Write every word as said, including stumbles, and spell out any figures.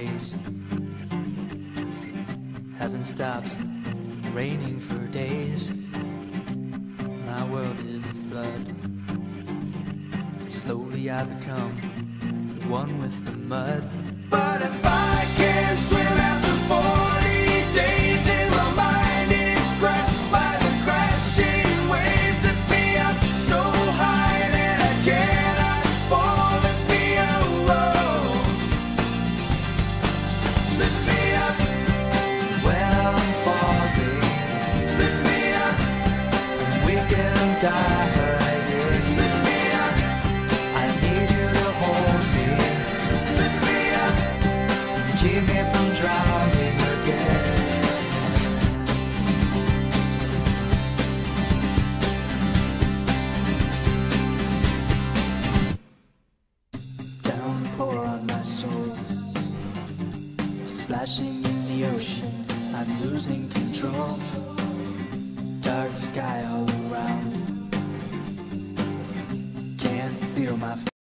face. Hasn't stopped raining for days. My world is a flood. Slowly I become one with the mud. But if I can't swim after forty days and my mind is crushed by the crashing waves that be up so high that I cannot fall and be alone. Lift me up when I'm falling. Lift me up and we can die. Lift me up, I need you to hold me. Lift me up, keep me from drowning again. Downpour on my soul, splashing in the ocean, I'm losing control. Dark sky all around, can't feel my